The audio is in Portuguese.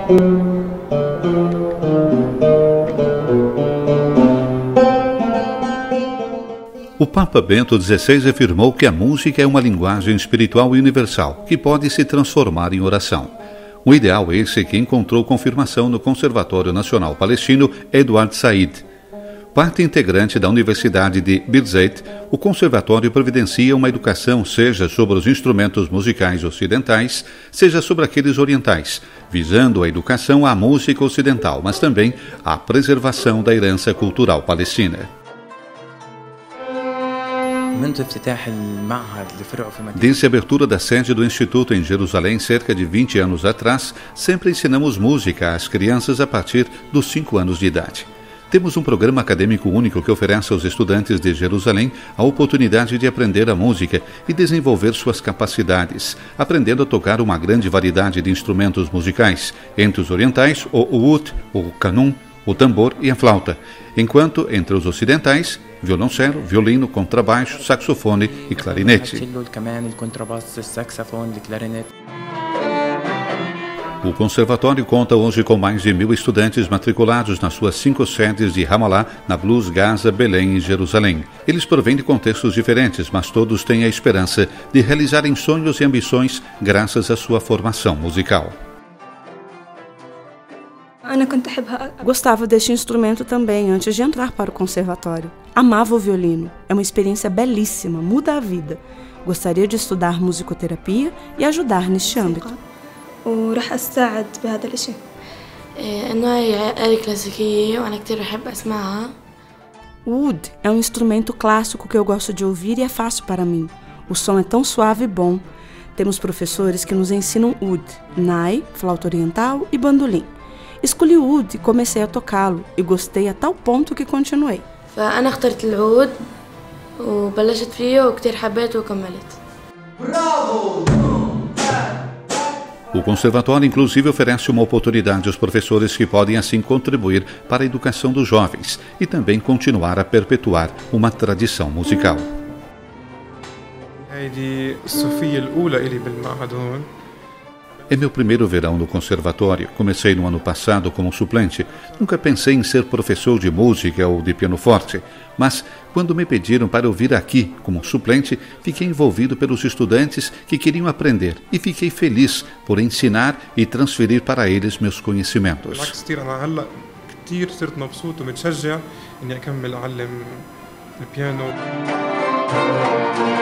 O Papa Bento XVI afirmou que a música é uma linguagem espiritual universal, que pode se transformar em oração. Um ideal esse que encontrou confirmação no Conservatório Nacional Palestino Eduard Said. Parte integrante da Universidade de Birzeit, o conservatório providencia uma educação seja sobre os instrumentos musicais ocidentais, seja sobre aqueles orientais, visando a educação à música ocidental, mas também à preservação da herança cultural palestina. Desde a abertura da sede do Instituto em Jerusalém, cerca de 20 anos atrás, sempre ensinamos música às crianças a partir dos 5 anos de idade. Temos um programa acadêmico único que oferece aos estudantes de Jerusalém a oportunidade de aprender a música e desenvolver suas capacidades, aprendendo a tocar uma grande variedade de instrumentos musicais, entre os orientais, o oud, o kanun, o tambor e a flauta, enquanto, entre os ocidentais, violoncelo, violino, contrabaixo, saxofone e clarinete. O conservatório conta hoje com mais de 1.000 estudantes matriculados nas suas 5 sedes de Ramallah, Nablus, Gaza, Belém e Jerusalém. Eles provêm de contextos diferentes, mas todos têm a esperança de realizarem sonhos e ambições graças à sua formação musical. Gostava deste instrumento também antes de entrar para o conservatório. Amava o violino. É uma experiência belíssima, muda a vida. Gostaria de estudar musicoterapia e ajudar neste âmbito. وراح أساعد بهذا الشيء إنه هي آلة كلاسيكية وأنا كتير بحب أسمعها. O oud é um instrumento clássico que eu gosto de ouvir e é fácil para mim. O som é tão suave e bom. Temos professores que nos ensinam oud, nai, flauta oriental e bandolim. Escolhi o oud e comecei a tocá-lo e gostei a tal ponto que continuei. فأنا اخترت العود وبلشت فيه وكتير حبيته وكملت. Bravo! O conservatório, inclusive, oferece uma oportunidade aos professores que podem, assim, contribuir para a educação dos jovens e também continuar a perpetuar uma tradição musical. É meu primeiro verão no conservatório. Comecei no ano passado como suplente. Nunca pensei em ser professor de música ou de pianoforte, mas quando me pediram para eu vir aqui como suplente, fiquei envolvido pelos estudantes que queriam aprender e fiquei feliz por ensinar e transferir para eles meus conhecimentos. كتير صرت مبسوط ومتشجع إني أكمل أعلم البيانو.